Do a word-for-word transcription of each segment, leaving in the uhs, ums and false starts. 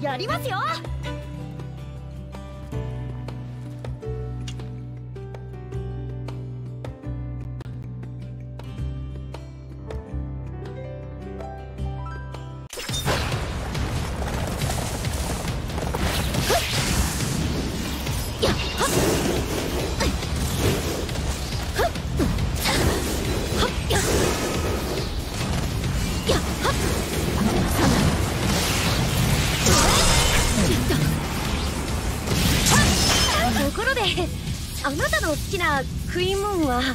やりますよ。ところで、あなたの好きな食い物は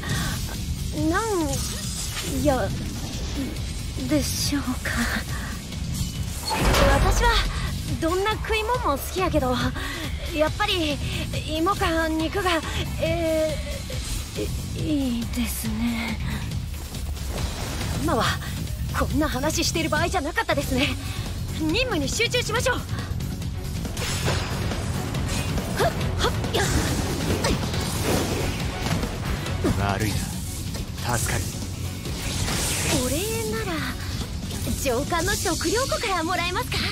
何やでしょうか。私はどんな食い物も好きやけど、やっぱり芋か肉がえー、いいですね。今はこんな話してる場合じゃなかったですね。任務に集中しましょう。 悪いな、助かる。 お礼なら上官の食料庫からもらえますか。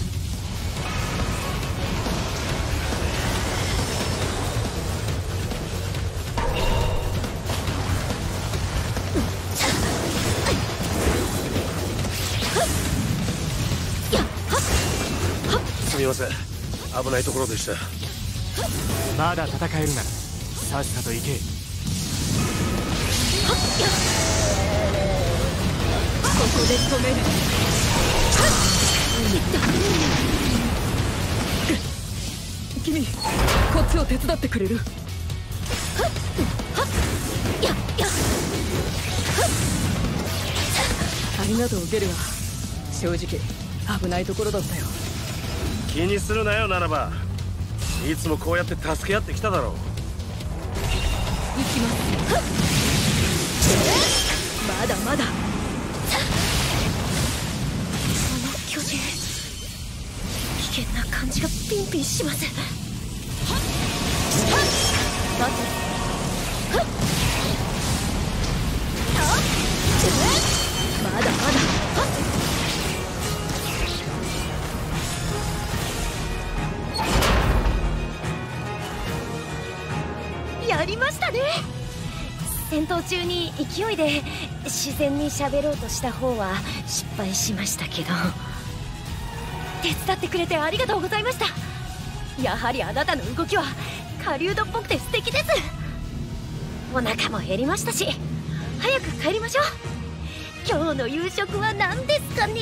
すみません、危ないところでした。 まだ戦えるならさっさと行け。 ここで止める。 君、こっちを手伝ってくれる？ありがとうゲルは。正直危ないところだったよ。 気にするなよ、ならば。いつもこうやって助け合ってきただろう。 行きます。まだまだ。 巨人、危険な感じがピンピンします。待て。 まだまだ。 やりましたね。戦闘中に勢いで自然に喋ろうとした方は失敗しましたけど、手伝ってくれてありがとうございました。やはりあなたの動きは狩人っぽくて素敵です。お腹も減りましたし、早く帰りましょう。今日の夕食は何ですかね。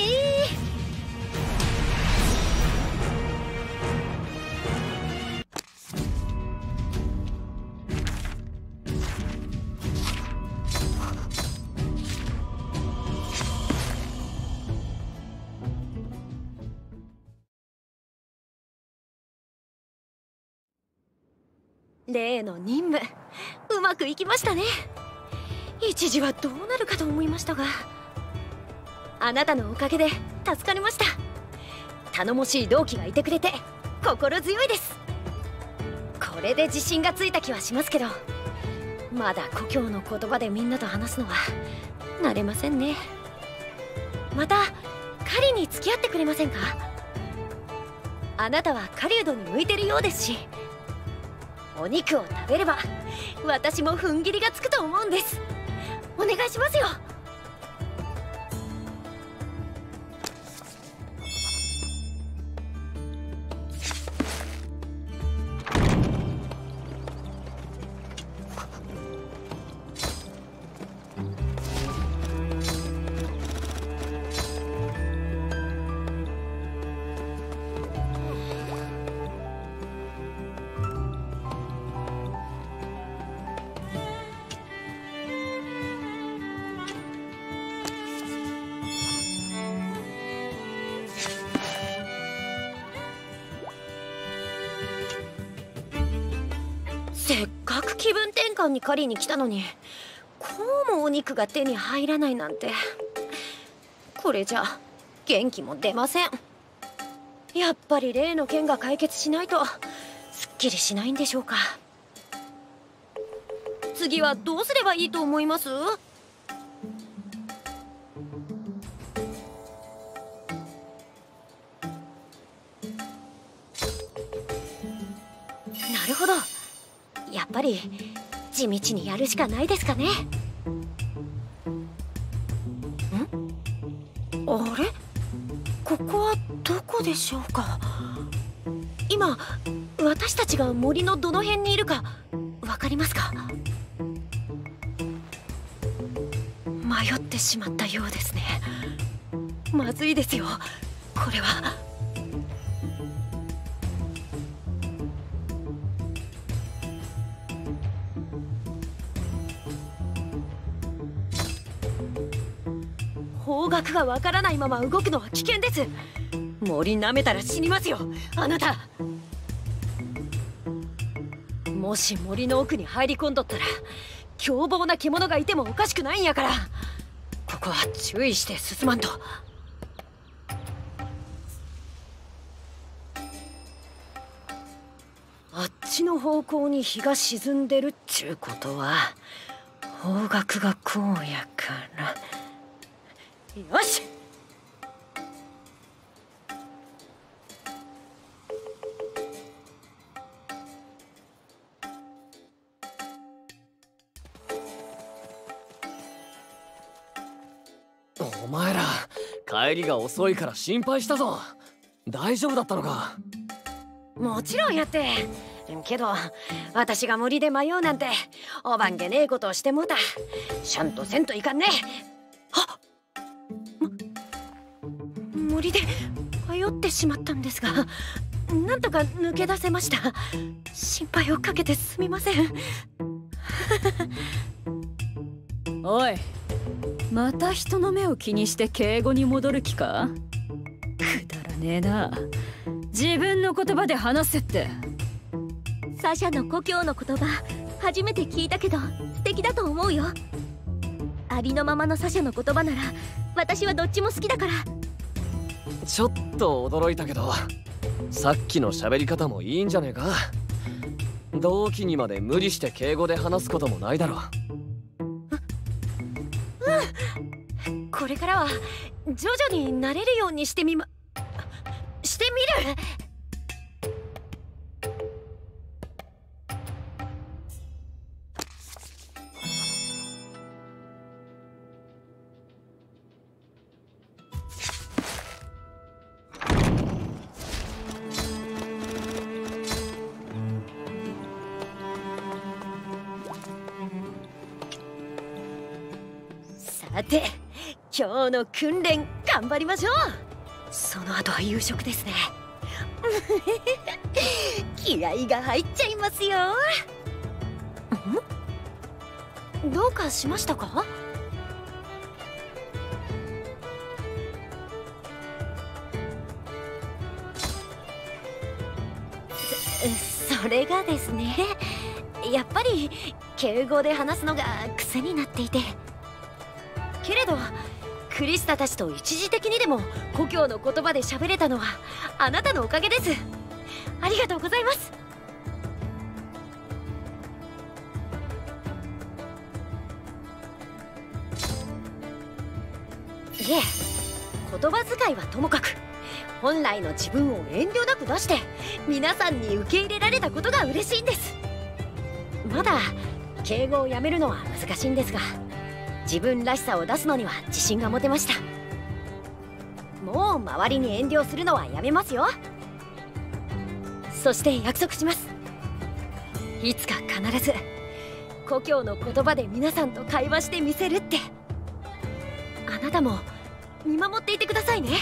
例の任務、うまくいきましたね。一時はどうなるかと思いましたが、あなたのおかげで助かりました。頼もしい同期がいてくれて心強いです。これで自信がついた気はしますけど、まだ故郷の言葉でみんなと話すのは慣れませんね。また狩りに付き合ってくれませんか。あなたは狩人に向いてるようですし、お肉を食べれば私も踏ん切りがつくと思うんです。お願いしますよ。せっかく気分転換に狩りに来たのに、こうもお肉が手に入らないなんて。これじゃ元気も出ません。やっぱり例の件が解決しないとすっきりしないんでしょうか。次はどうすればいいと思います？ ぱり地道にやるしかないですかね。ん？あれ？ここはどこでしょうか。今私たちが森のどの辺にいるかわかりますか？迷ってしまったようですね。まずいですよこれは。方角がわからないまま動くのは危険です。森舐めたら死にますよあなた。もし森の奥に入り込んどったら凶暴な獣がいてもおかしくないんやから、ここは注意して進まんと。あっちの方向に日が沈んでるっちゅうことは方角がこうやから、よし。 お前ら帰りが遅いから心配したぞ。大丈夫だったのか？ もちろんやって。けど私が森で迷うなんておばんげねえことをしてもうた。しゃんとせんといかんね。はっ、森で迷ってしまったんですが、なんとか抜け出せました。心配をかけてすみません。 おい、また人の目を気にして敬語に戻る気か？くだらねえな。自分の言葉で話せって。 サシャの故郷の言葉初めて聞いたけど素敵だと思うよ。ありのままのサシャの言葉なら私はどっちも好きだから。 ちょっと驚いたけど、さっきの喋り方もいいんじゃねえか。同期にまで無理して敬語で話すこともないだろ。 うん、これからは徐々に慣れるようにしてみましてみる。さて今日の訓練頑張りましょう。その後は夕食ですね。気合が入っちゃいますよ。ん？どうかしましたか？そ、それがですね、やっぱり敬語で話すのが癖になっていて。けれどクリスタたちと一時的にでも故郷の言葉で喋れたのはあなたのおかげです。ありがとうございます。いえ、言葉遣いはともかく本来の自分を遠慮なく出して皆さんに受け入れられたことが嬉しいんです。まだ敬語をやめるのは難しいんですが、自分らしさを出すのには自信が持てました。もう周りに遠慮するのはやめますよ。そして約束します。いつか必ず故郷の言葉で皆さんと会話してみせるって。あなたも見守っていてくださいね。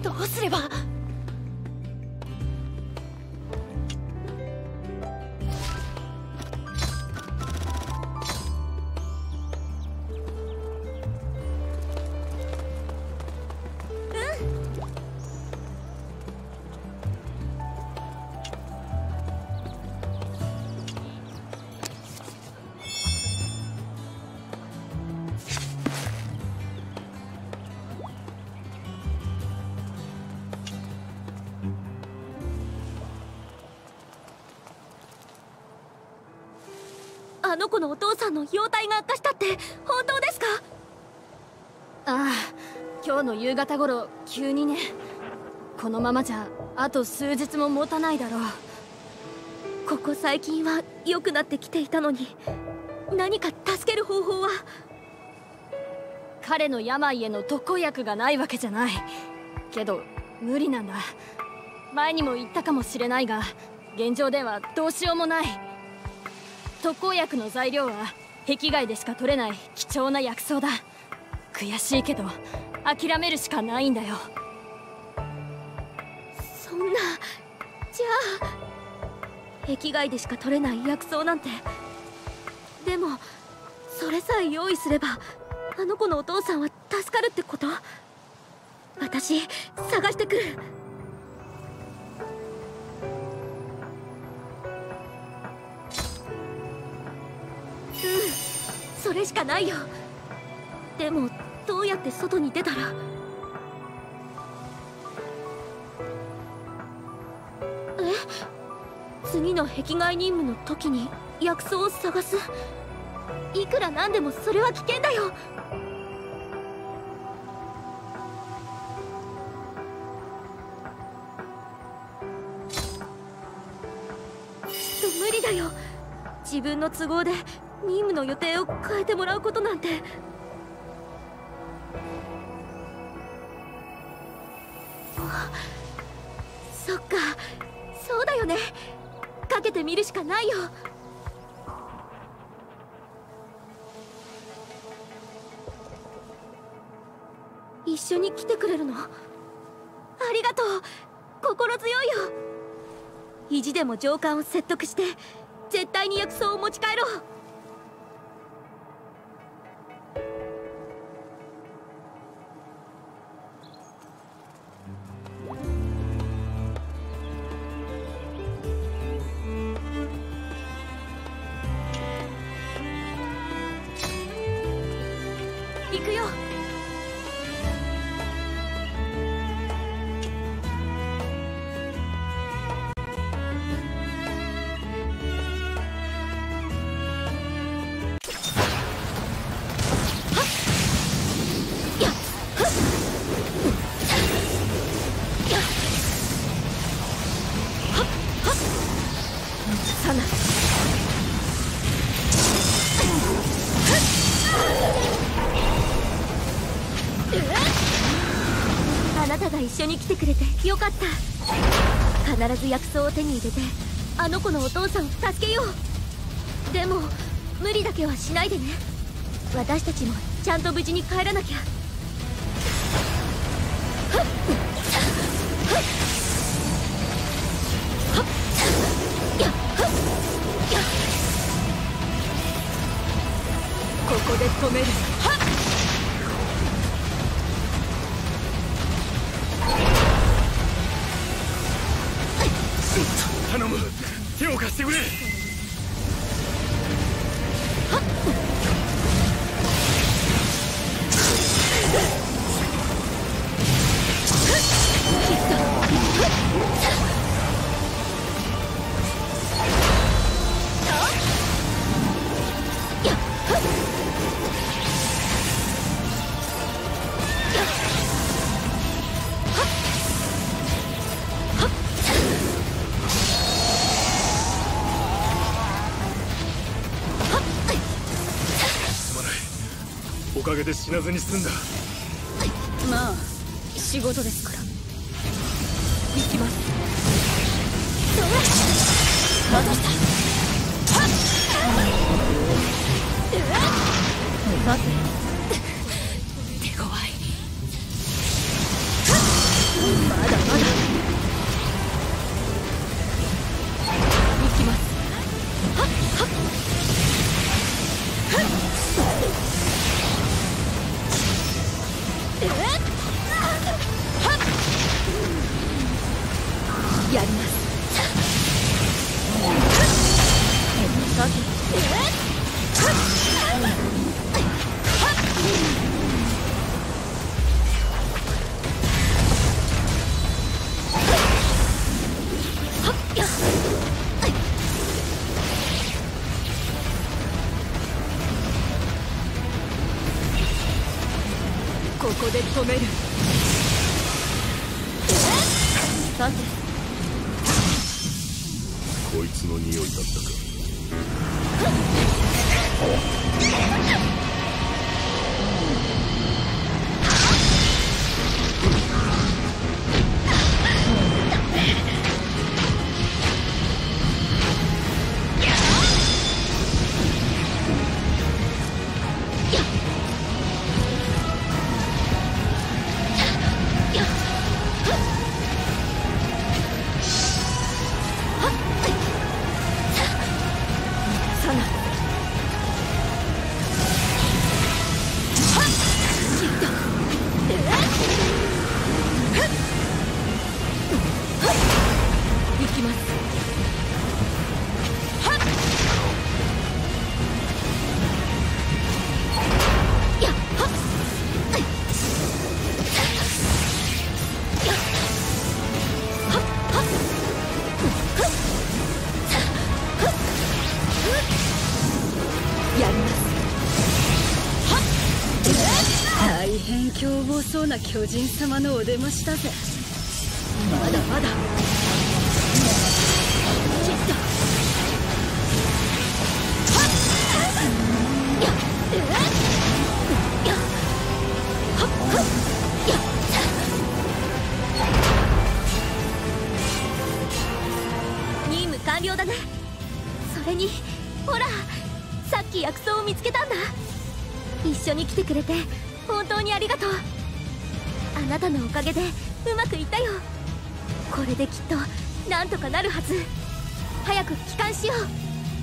どうすれば。あの子のお父さんの容体が悪化したって本当ですか？ ああ、今日の夕方頃急にね。このままじゃあと数日も持たないだろう。 ここ最近は良くなってきていたのに、何か助ける方法は？ 彼の病への特効薬がないわけじゃないけど無理なんだ。前にも言ったかもしれないが、現状ではどうしようもない。特効薬の材料は壁外でしか取れない貴重な薬草だ。悔しいけど諦めるしかないんだよ。 そんな、じゃあ壁外でしか取れない薬草なんて。でもそれさえ用意すればあの子のお父さんは助かるってこと？私探してくる。うん、それしかないよ。でもどうやって外に出たら。え？次の壁外任務の時に薬草を探す？いくらなんでもそれは危険だよ。きっと無理だよ。自分の都合で任務の予定を変えてもらうことなんて。そっか、そうだよね。かけてみるしかないよ。一緒に来てくれるの？ありがとう。心強いよ。意地でも上官を説得して絶対に薬草を持ち帰ろう。行くよ。あなたが一緒に来てくれてよかった。必ず薬草を手に入れてあの子のお父さんを助けよう。でも無理だけはしないでね。私たちもちゃんと無事に帰らなきゃ。ここで止める。 頼む、手を貸してくれ。おかげで死なずに済んだ。 まあ仕事ですから。行きます。戻した。待て。手強い。 やります。さて、ここで止める。さて、 こいつの匂いだったか。 大変凶暴そうな巨人様のお出ましだぜ。まだまだ。きっと。やっ、えっ、やっ、はっ、はっ、やっ。任務完了だね。それに、ほら、さっき薬草を見つけたんだ。一緒に来てくれて本当にありがとう。あなたのおかげでうまくいったよ。これできっとなんとかなるはず。早く帰還しよう。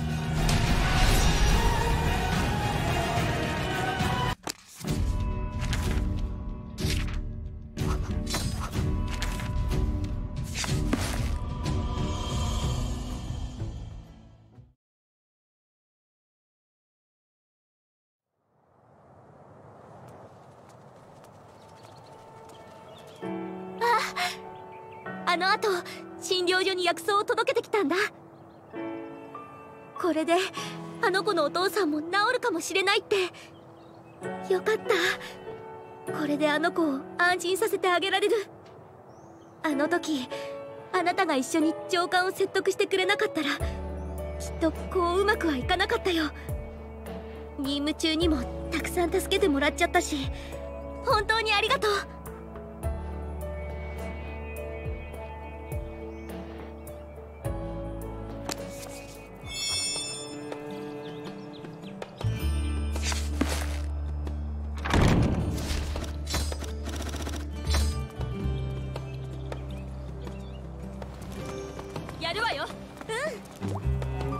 あの後診療所に薬草を届けてきたんだ。これであの子のお父さんも治るかもしれないって。よかった。これであの子を安心させてあげられる。あの時あなたが一緒に上官を説得してくれなかったらきっとこううまくはいかなかったよ。任務中にもたくさん助けてもらっちゃったし、本当にありがとう。やるわよ。うん。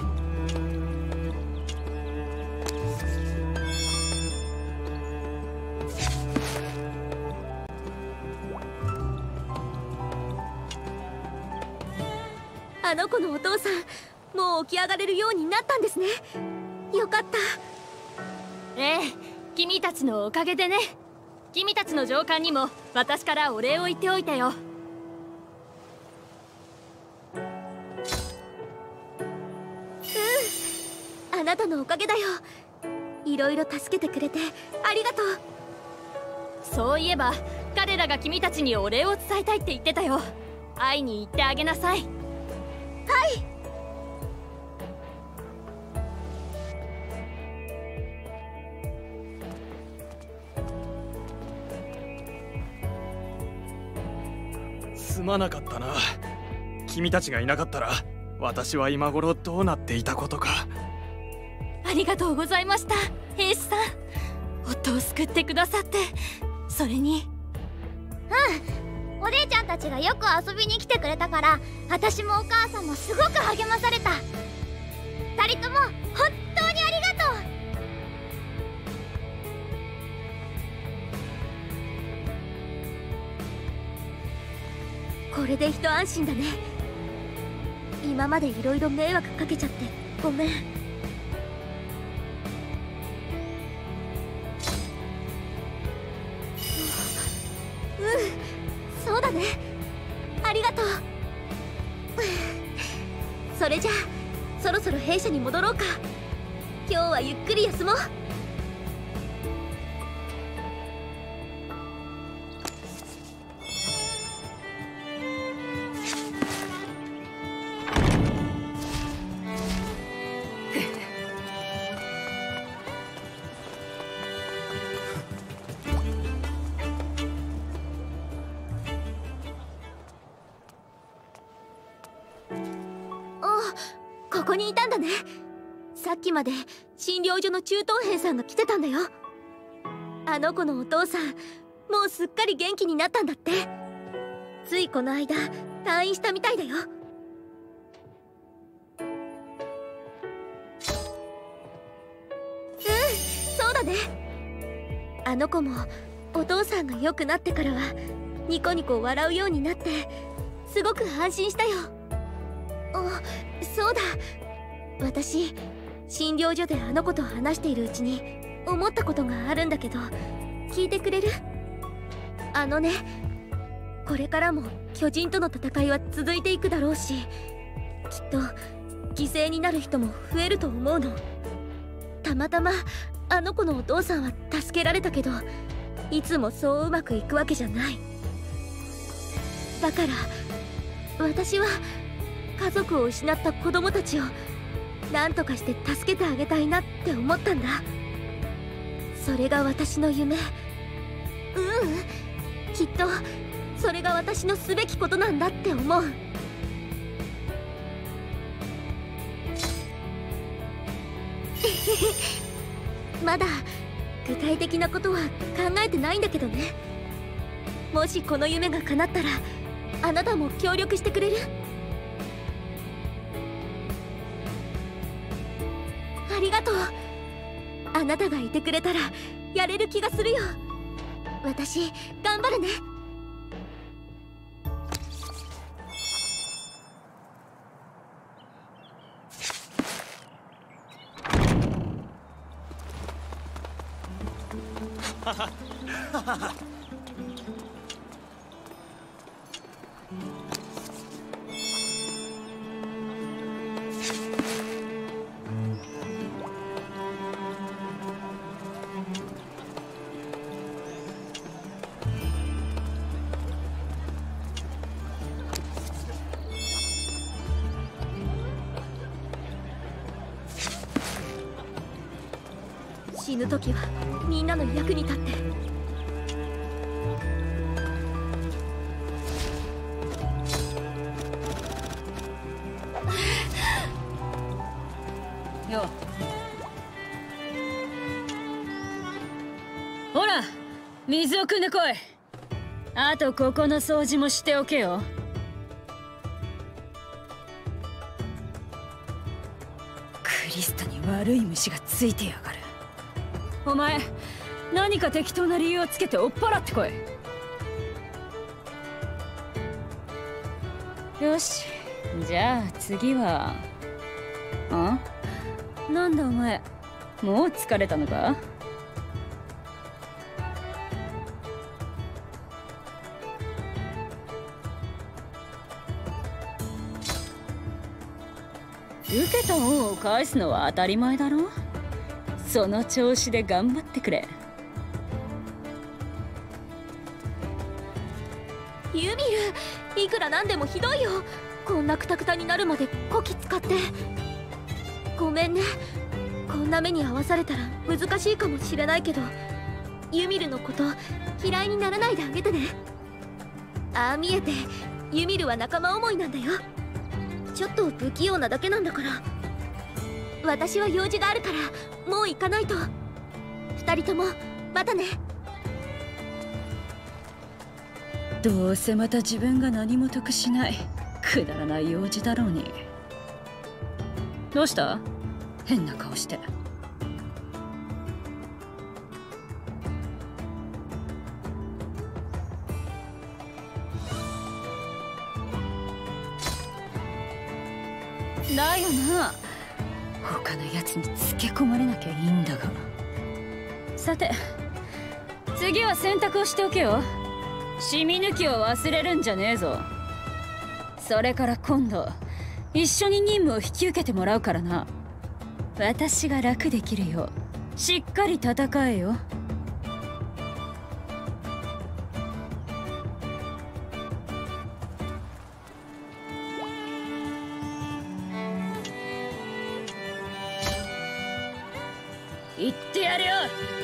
あの子のお父さん、もう起き上がれるようになったんですね。よかった。 ええ、君たちのおかげでね。君たちの上官にも私からお礼を言っておいてよ。 あなたのおかげだよ。いろいろ助けてくれてありがとう。 そういえば彼らが君たちにお礼を伝えたいって言ってたよ。会いに行ってあげなさい。 はい。 すまなかったな。君たちがいなかったら私は今頃どうなっていたことか。 ありがとうございました、兵士さん。夫を救ってくださって。それに、 うん、お姉ちゃんたちがよく遊びに来てくれたから、私もお母さんもすごく励まされた。二人とも本当にありがとう。 これで一安心だね。 今までいろいろ迷惑かけちゃってごめん。うん、そうだね。ありがとう。それじゃあそろそろ兵舎に戻ろうか。今日はゆっくり休もう。ここにいたんだね。さっきまで診療所の中等兵さんが来てたんだよ。あの子のお父さんもうすっかり元気になったんだって。ついこの間退院したみたいだよ。うんそうだね。あの子もお父さんが良くなってからはニコニコ笑うようになってすごく安心したよ。あ、そうだ。私診療所であの子と話しているうちに思ったことがあるんだけど聞いてくれる？あのね、これからも巨人との戦いは続いていくだろうし、きっと犠牲になる人も増えると思うの。たまたまあの子のお父さんは助けられたけどいつもそううまくいくわけじゃない。だから私は家族を失った子供たちを何とかして助けてあげたいなって思ったんだ。それが私の夢。ううん、きっとそれが私のすべきことなんだって思う。まだ具体的なことは考えてないんだけどね。もしこの夢が叶ったらあなたも協力してくれる？ありがとう。あなたがいてくれたらやれる気がするよ。私頑張るね。死ぬ時はみんなの役に立って。 よほら水を汲んでこい。あとここの掃除もしておけよ。クリスタに悪い虫がついてやがる。お前何か適当な理由をつけて追っ払ってこい。よし、じゃあ次はあ、なんだお前もう疲れたのか？受けた恩を返すのは当たり前だろ。その調子で頑張ってくれ。 ユミル、いくらなんでもひどいよ。こんなクタクタになるまでこき使って。ごめんね、こんな目に遭わされたら難しいかもしれないけどユミルのこと嫌いにならないであげてね。ああ見えてユミルは仲間思いなんだよ。ちょっと不器用なだけなんだから。私は用事があるからもう行かないと。二人ともまたね。 どうせまた自分が何も得しないくだらない用事だろうに。どうした？変な顔して。 だよな。他のやつにつけ込まれなきゃいいんだが。さて次は選択をしておけよ。染み抜きを忘れるんじゃねえぞ。それから今度一緒に任務を引き受けてもらうからな。私が楽できるようしっかり戦えよ。言ってやるよ。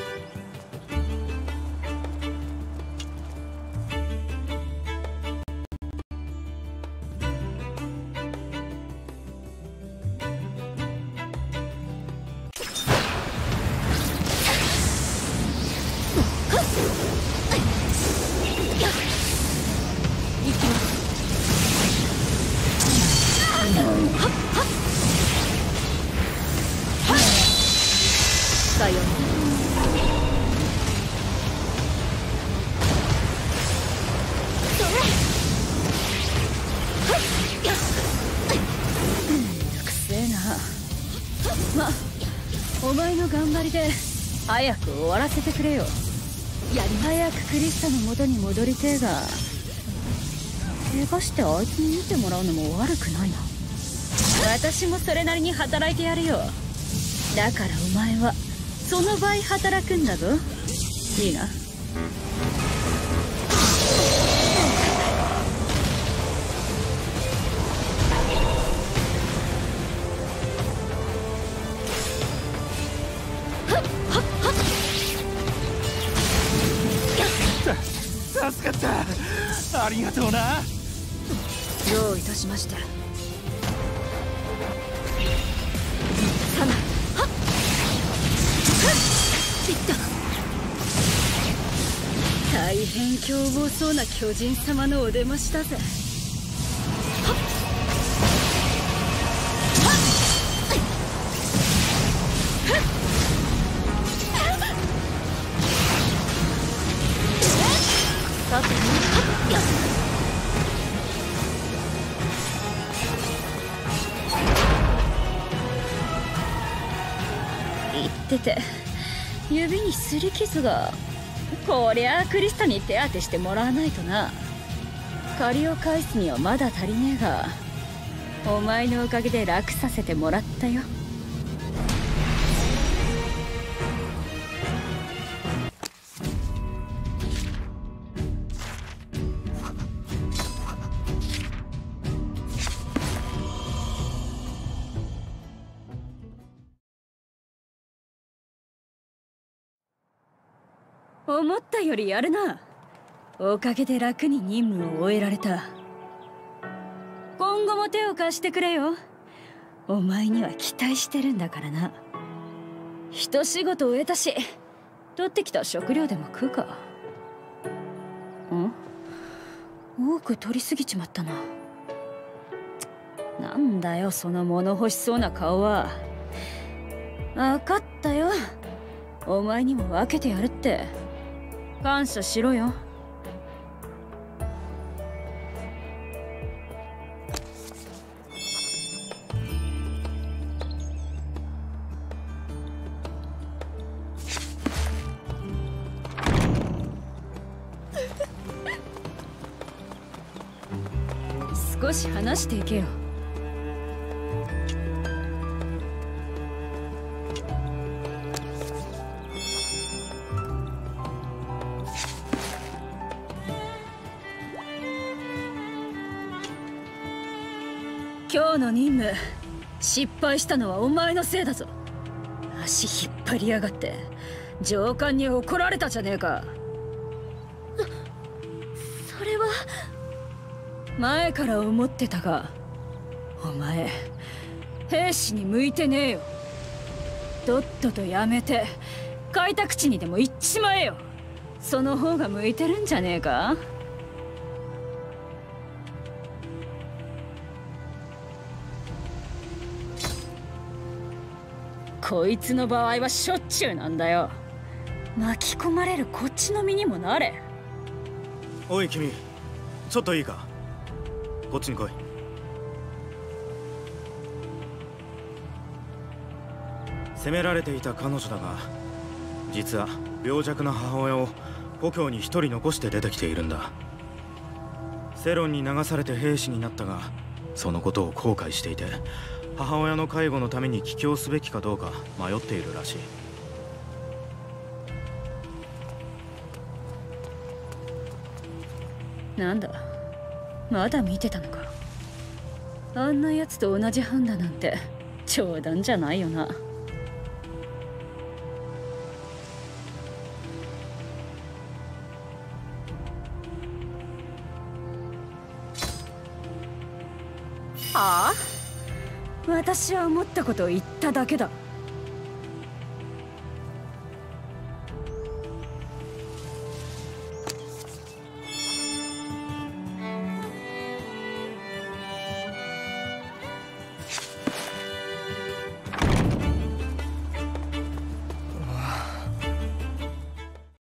お前の頑張りで早く終わらせてくれよ。やり早くクリスタの元に戻りてえが、怪我してあいつに見てもらうのも悪くないな。私もそれなりに働いてやるよ。だからお前はその倍働くんだぞ。いいな。 助かった。ありがとうな。 どういたしまして。サナ、はっはっいった。大変凶暴そうな巨人様のお出ましだぜ。はっさて言ってて指に擦り傷が。こりゃあクリスタに手当てしてもらわないとな。借りを返すにはまだ足りねえが、お前のおかげで楽させてもらったよ。思ったよりやるな。おかげで楽に任務を終えられた。今後も手を貸してくれよ。お前には期待してるんだからな。一仕事終えたし、取ってきた食料でも食うか。ん？多く取りすぎちまったな。なんだよその物欲しそうな顔は。分かったよ。お前にも分けてやるって。感謝しろよ。少し話していけよ。今日の任務失敗したのはお前のせいだぞ。足引っ張りやがって上官に怒られたじゃねえか。 そそれは前から思ってたが、お前兵士に向いてねえよ。とっととやめて開拓地にでも行っちまえよ。その方が向いてるんじゃねえか。こいつの場合はしょっちゅうなんだよ。巻き込まれるこっちの身にもなれ。 おい君、ちょっといいか。こっちに来い。 責められていた彼女だが、実は病弱な母親を故郷に一人残して出てきているんだ。セロンに流されて兵士になったが、そのことを後悔していて、母親の介護のために帰郷すべきかどうか迷っているらしい。なんだ、まだ見てたのか。あんなやつと同じ班だなんて冗談じゃないよな。はあ？私は思ったことを言っただけだ。